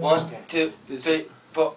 One, two, three, four.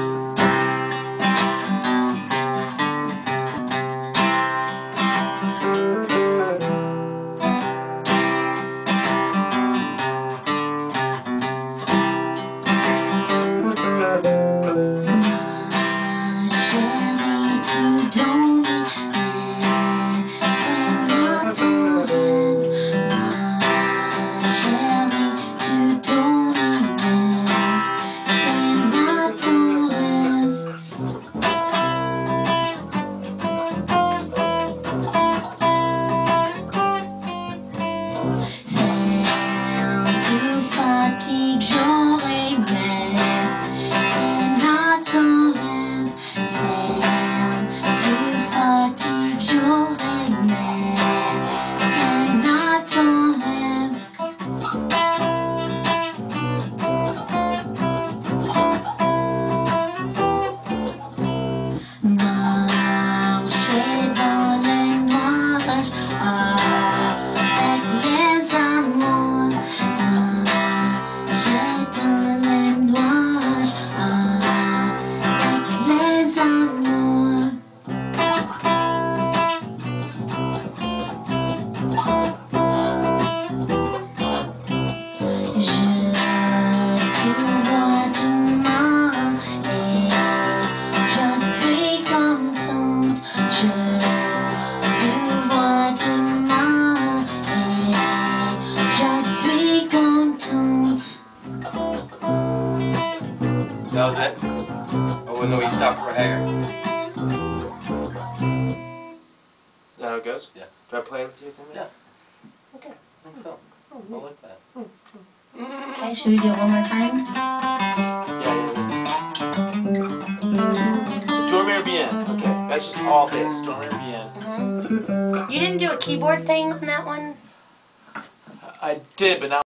J'aurais même à ton rêve, tu fatigues, j'aurais même à ton rêve. Marcher dans les nuages avec les amours. Dans les nuages avec les amours. Je te vois demain et je suis contente. Je te vois demain et je suis contente. That was it? Oh, when we stop for hair. Is that how it goes? Yeah. Do I play with you? Yeah. Okay. I think so. I'll like that. Okay, should we do it one more time? Yeah. Dormir bien. Okay, that's just all bass. Dormir bien. You didn't do a keyboard thing on that one? I did, but not.